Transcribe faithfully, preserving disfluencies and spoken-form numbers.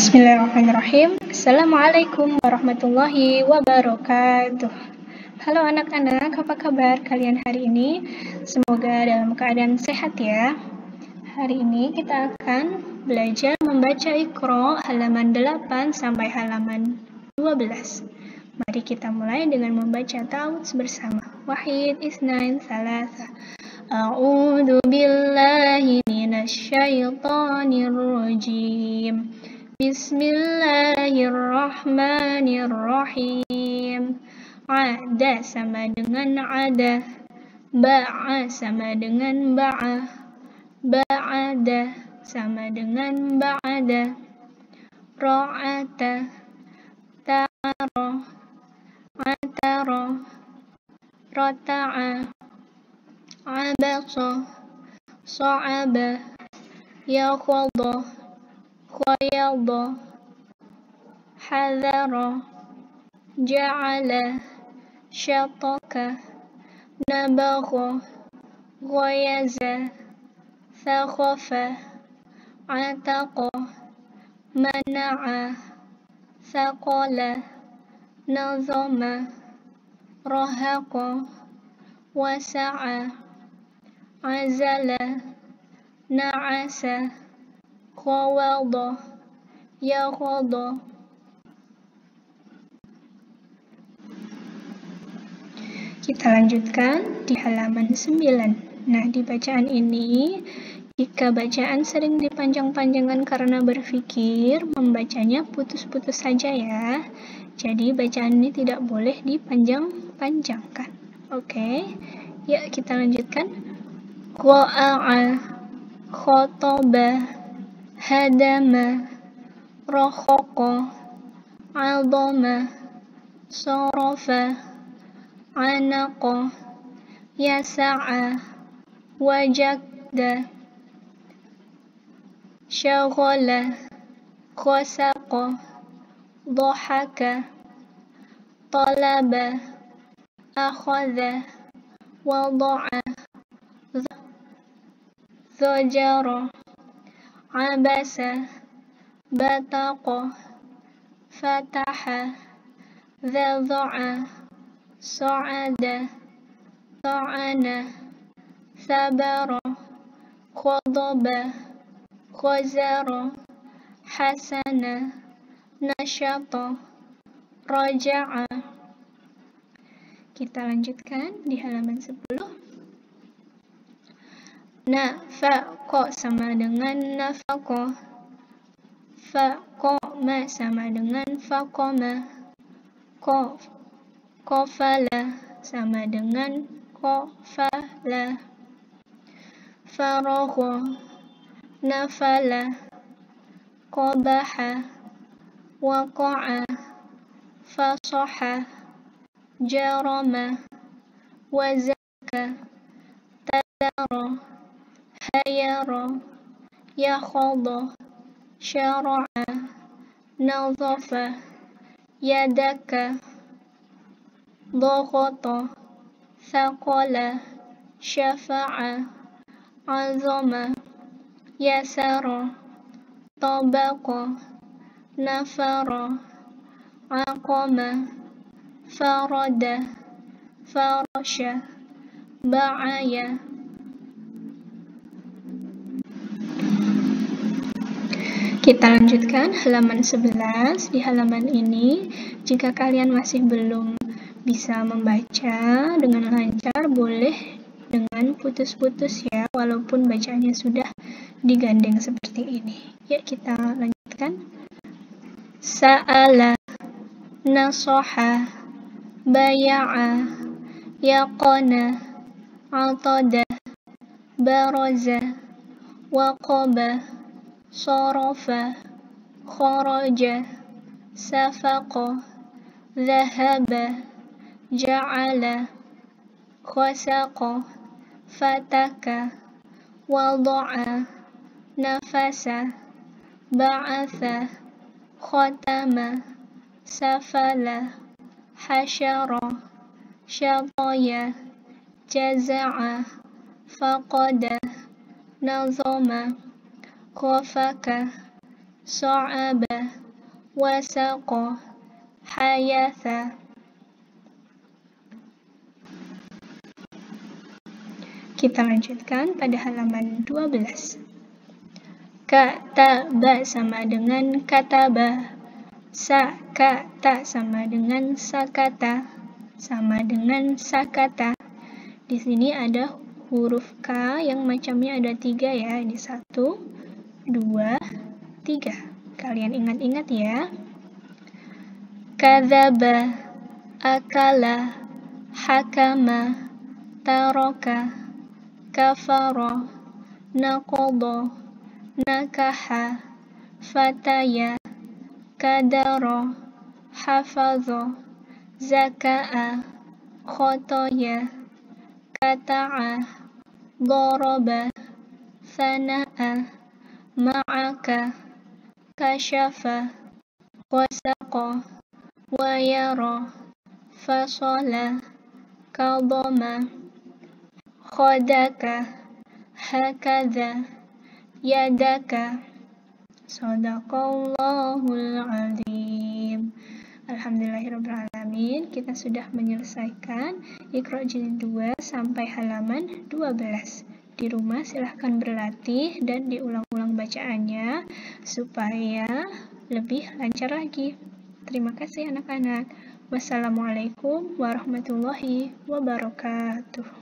Bismillahirrahmanirrahim. Assalamualaikum warahmatullahi wabarakatuh. Halo anak-anak, apa kabar kalian hari ini? Semoga dalam keadaan sehat ya. Hari ini kita akan belajar membaca Iqra halaman delapan sampai halaman dua belas. Mari kita mulai dengan membaca ta'awudz bersama. Wahid, isnain, salasa. A'udzu billahi minasyaitonir rajim. Bismillahirrahmanirrahim. Ada sama dengan ada. Ba'a sama dengan ba'a. Ba'ada sama dengan ba'ada. Ra'ata, ta'ara, atara, rata'a, abasa, sa'aba, yakhudha, khayada, hadara, ja'ala, syataka, nabagha, ghayaza, thakhafa, ataqa, mana'a, thaqala, nazama, rahaqa, wasa'a, azala, na'asa, khawada, yakhada. Kita lanjutkan di halaman sembilan. Nah, di bacaan ini, jika bacaan sering dipanjang-panjangkan karena berpikir, membacanya putus-putus saja ya. Jadi, bacaan ini tidak boleh dipanjang-panjangkan. Oke, ya kita lanjutkan. Qa'a'a, khotoba, hadama, rokhoko, aldoma, sorofa, anaqo, yasa'a, wajagda, syaghala, khosaqo, dhahaka, talaba, akhadha, wada'a, zajara, abasa, bataqa, fataha, dhadha'a, sa'ada, ta'ana, sabara, khadaba, khazara, hasana, nasyata, raja'a. Kita lanjutkan di halaman sepuluh. Nafaqa sama dengan nafaqa. Faqama sama dengan faqama. Qaf, qafala sama dengan qafala. Faragha, nafala, qabaha, waqa'a, fasaha, jarama, wazaka, tadara, hayara, yakhadha, syara'a, nadhafa, yadaka, dhaghata, thaqala, syafa'a, azama, yasara, tabaqa, nafara, aqama, farada, farasha, ba'aya. Kita lanjutkan halaman sebelas. Di halaman ini, jika kalian masih belum bisa membaca dengan lancar, boleh dengan putus-putus ya, walaupun bacanya sudah digandeng seperti ini. Ya, kita lanjutkan. Sa'ala, nasoha, baya'a, yaqana, atada, baraza, waqaba, sarafa, kharaja, safaqa, dhahaba, ja'ala, khasaqa, fataka, wada'a, nafasa, ba'atha, khatama, safala, hasyara, syataya, jaza'a, faqada, nazama, khafaka, sa'aba, wasaqa, hayatha. Kita lanjutkan pada halaman dua belas. Kataba sama dengan kataba. Sakata sama dengan sakata. Sama dengan sakata. Di sini ada huruf K yang macamnya ada tiga ya. Ini satu, dua, tiga. Kalian ingat-ingat ya. Kadzaba, akala, hakama, taraka, kafara, naqada, nakaha, fataya, kadara, hafaza, zaka'a, khotoya, kata'a, daraba, sana'a, ma'aka, kasyafa, wasaqa, wayara, fasala, kadama, khodaka, hakadha, yadaka. Shadaqallahul azim. Alhamdulillahirrahmanirrahim. Kita sudah menyelesaikan Iqra jilid dua sampai halaman dua belas. Di rumah silahkan berlatih dan diulang-ulang bacaannya supaya lebih lancar lagi. Terima kasih anak-anak. Wassalamualaikum warahmatullahi wabarakatuh.